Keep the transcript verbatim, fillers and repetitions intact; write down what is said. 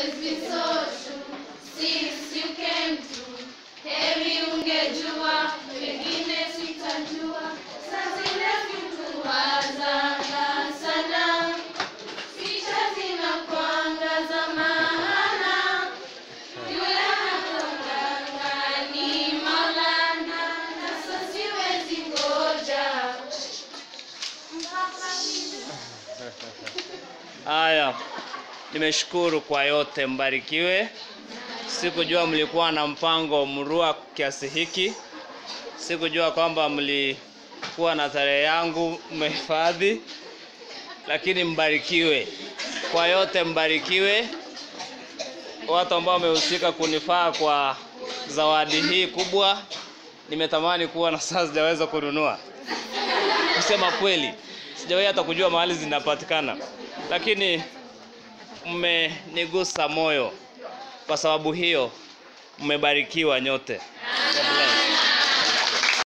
always been so true since you came through. Heri ungejua, wengine sitajua. Saa zile vitu wazanga sana, picha zinakuangaza maana. Yule anakuanganga ni Maulana, na sasa siwezi ngoja. Haya, nimeshukuru kwa yote, mbarikiwe. Sikujua mlikuwa na mpango mrua kiasi hiki. Sikujua kwamba mlikuwa na tarehe yangu mmehifadhi. Lakini mbarikiwe. Kwa yote mbarikiwe. Watu ambao wamehusika kunifaa kwa zawadi hii kubwa. Nimetamani kuwa na sasa sijaweza kununua. Kusema kweli, sijawahi hata kujua mahali zinapatikana. Lakini mmenigusa moyo. Kwa sababu hiyo mmebarikiwa nyote.